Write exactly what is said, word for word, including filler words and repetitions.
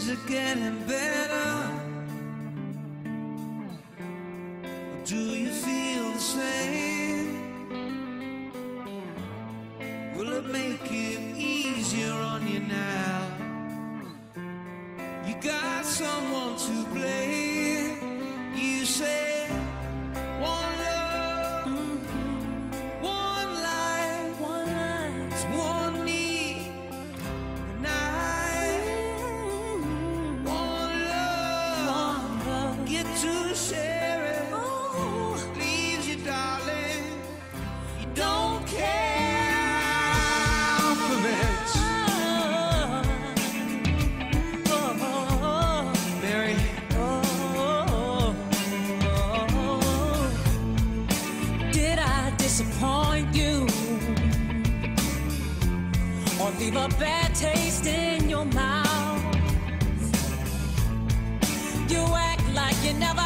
Is it getting better? Or do you feel the same? Will it make it easier on you now? You got someone to blame. You say one love, one life, One life, it's one need, and I, one love, one love. get to share it. Oh, Leaves you, darling, you don't care. Mary, did I disappoint you or leave a bad taste in your mouth? You act like you never